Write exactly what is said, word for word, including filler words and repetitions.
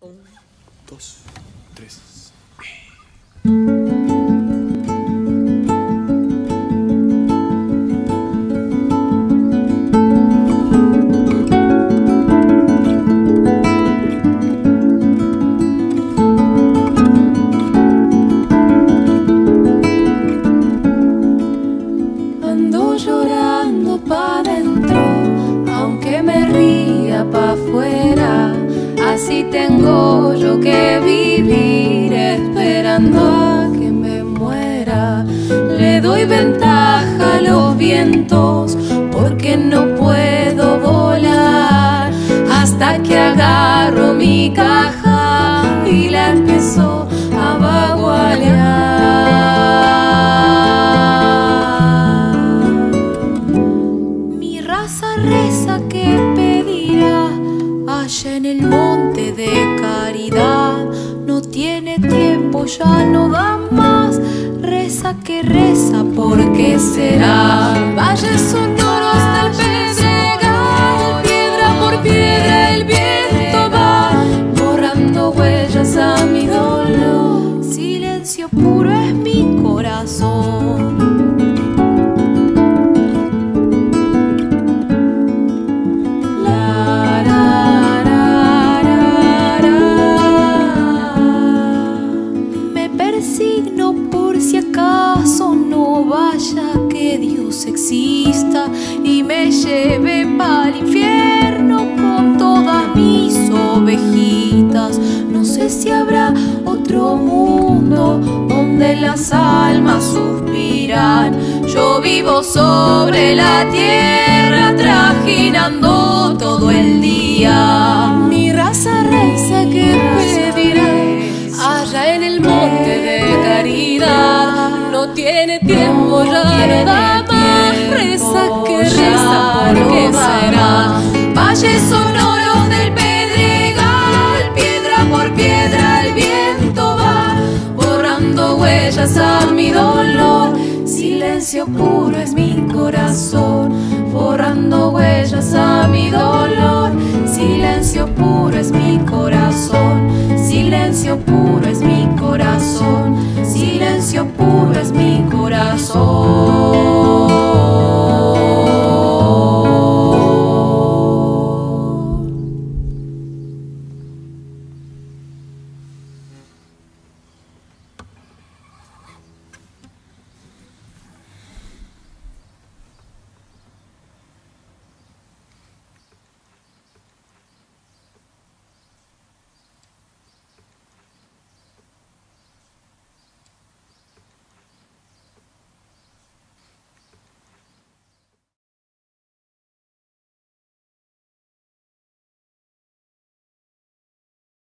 Un, dos, tres. Ando llorando pa' dentro, aunque me ría pa' afuera. Así tengo yo que vivir, esperando a que me muera. Le doy ventaja a los vientos, porque no puedo volar, hasta que agarro mi caja y la empiezo a bagualear. Mi raza reza que pedirá allá en el monte de caridad. No tiene tiempo, ya no da más. Reza que reza, ¿por qué será? Valles sonoros del pedregal, piedra por piedra el viento va, borrando huellas a mi dolor. Silencio puro es mi corazón. Signo por si acaso no vaya que Dios exista y me lleve pa'l infierno con todas mis ovejitas. No sé si habrá otro mundo donde las almas suspiran. Yo vivo sobre la tierra trajinando todo el día. Mi raza reza que pediré allá en el monte de caridad. No tiene tiempo, ya no da más. Reza que reza, ¿por qué será? Valles sonoros del pedregal, piedra por piedra el viento va, borrando huellas a mi dolor. Silencio puro es mi corazón, borrando huellas a mi dolor. Silencio puro es mi corazón, silencio puro.